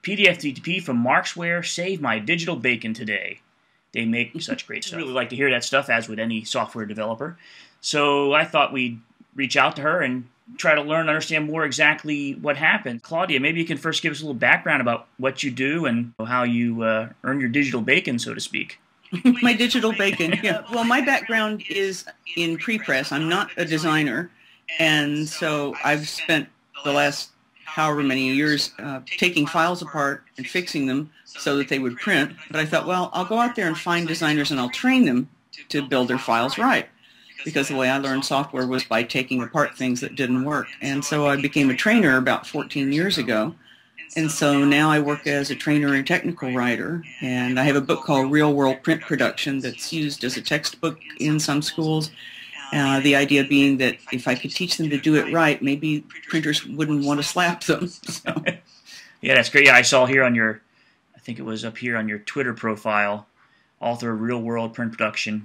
PDF2DTP from Markzware saved my digital bacon today. They make such great stuff. I really like to hear that stuff, as would any software developer. So I thought we'd reach out to her and try to learn and understand more exactly what happened. Claudia, maybe you can first give us a little background about what you do and how you earn your digital bacon, so to speak. My digital bacon, yeah. Well, my background is in prepress. I'm not a designer, and so I've spent the last however many years taking files apart and fixing them so that they would print. But I thought, well, I'll go out there and find designers and I'll train them to build their files right. Because the way I learned software was by taking apart things that didn't work. And so I became a trainer about 14 years ago. And so now I work as a trainer and technical writer. And I have a book called Real World Print Production that's used as a textbook in some schools. The idea being that if I could teach them to do it right, maybe printers wouldn't want to slap them. So. Yeah, that's great. Yeah, I saw here on your, I think it was up here on your Twitter profile, author of Real World Print Production,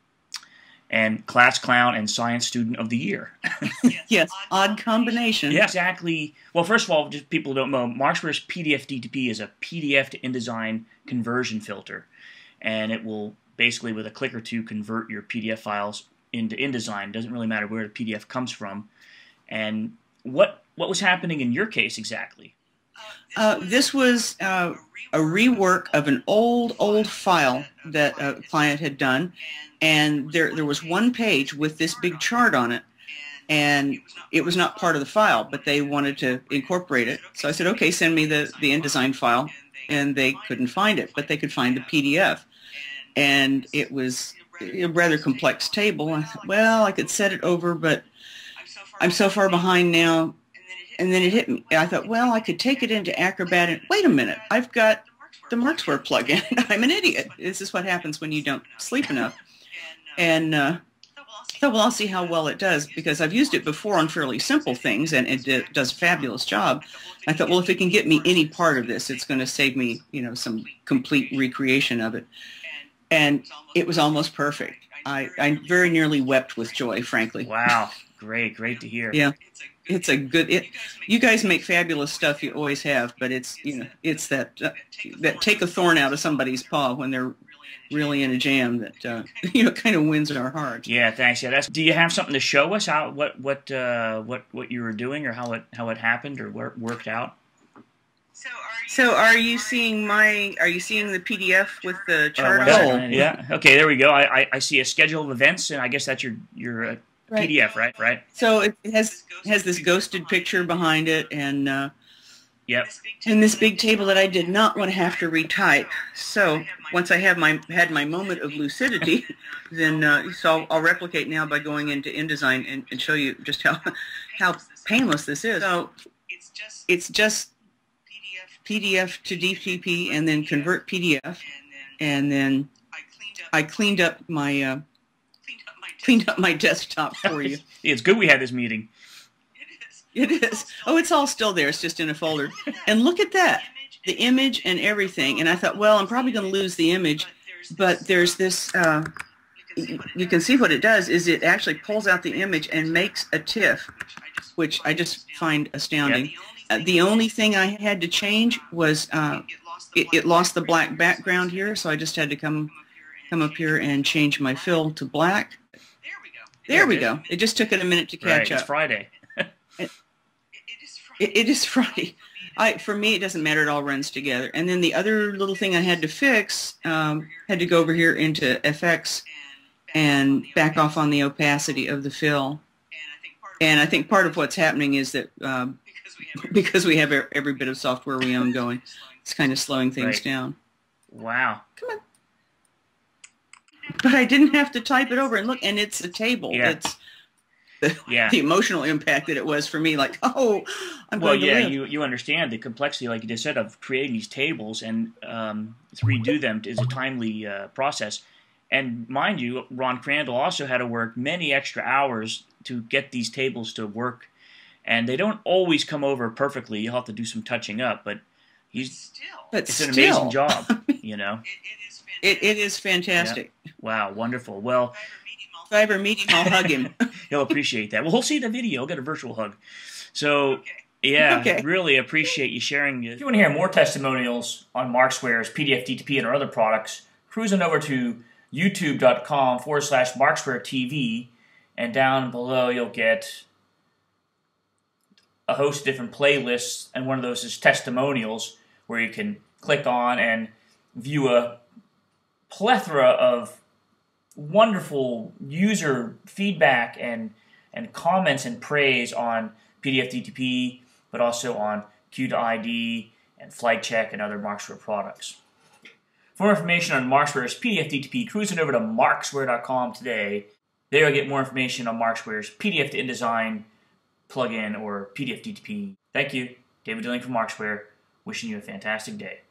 and class clown and science student of the year. Yes, odd combination. Yeah, exactly. Well, first of all, just people don't know, Markzware's PDF2DTP is a PDF to InDesign conversion filter, and it will basically, with a click or two, convert your PDF files into InDesign. Doesn't really matter where the PDF comes from. And what was happening in your case exactly? This was a rework of an old file that a client had done, and there was one page with this big chart on it, and it was not part of the file, but they wanted to incorporate it. So I said, okay, send me the InDesign file, and they couldn't find it, but they could find the PDF. And it was a rather complex table. I thought, well, I could set it over, but I'm so far behind now. And then it hit me. I thought, well, I could take it into Acrobat and, wait a minute, I've got the Markzware plugin. I'm an idiot. This is what happens when you don't sleep enough. And I thought, well, I'll see how well it does, because I've used it before on fairly simple things, and it does a fabulous job. I thought, well, if it can get me any part of this, it's going to save me, some complete recreation of it. And it was almost perfect. I very nearly wept with joy, frankly. Wow. Great to hear. Yeah. It's a good. You guys make fabulous stuff. You always have, but it's it's that take a thorn out of somebody's paw when they're really in a jam that kind of wins our heart. Yeah, thanks. Yeah, do you have something to show us how what you were doing, or how it happened, or worked out? So are you seeing the PDF with the chart on it? Yeah. Okay, there we go. I see a schedule of events, and I guess that's your Right. PDF, right? So it has this ghosted picture behind it, and yep. And this big table that I did not want to have to retype. So once I had my moment of lucidity, then so I'll replicate now by going into InDesign and show you just how painless this is. So it's just PDF to DTP, and then convert PDF, and then I cleaned up my desktop for you. It's good we had this meeting. It is. Oh, it's all still there. It's just in a folder. And look at that, the image and everything. And I thought, well, I'm probably going to lose the image, but there's this, you can see what it does is it actually pulls out the image and makes a TIFF, which I just find astounding. Yep. The only thing I had to change was it lost the black background here, so I just had to come up here and change my fill to black. There we go. It just took it a minute to catch up. It's Friday. It is Friday. For me, it doesn't matter. It all runs together. And then the other little thing I had to fix, had to go over here into FX and back off on the opacity of the fill. And I think part of what's happening is that because we have every bit of software we own going, it's kind of slowing things down. Wow. Come on. But I didn't have to type it over, and look, and it's a table. Yeah. It's the emotional impact that it was for me, like, oh, I'm going to live. you understand the complexity, like you just said, of creating these tables, and to redo them is a timely process. And mind you, Ron Crandall also had to work many extra hours to get these tables to work, and they don't always come over perfectly. You'll have to do some touching up, but it's an amazing job, It is fantastic. Yeah. Wow, wonderful. Well, if I ever meet him, I'll hug him. He'll appreciate that. Well, he'll see the video. He'll get a virtual hug. So Yeah, Okay. really appreciate you sharing it. If you want to hear more testimonials on Markzware's PDF2DTP and our other products, cruise on over to youtube.com/Markzware TV, and down below you'll get a host of different playlists, and one of those is testimonials, where you can click on and view a plethora of wonderful user feedback and comments and praise on PDF2DTP, but also on Q2ID and Flight Check and other Markzware products. For more information on Markzware's PDF2DTP, cruise on over to markzware.com today. There you'll get more information on Markzware's PDF to InDesign plugin or PDF2DTP. Thank you. David Dilling from Markzware, wishing you a fantastic day.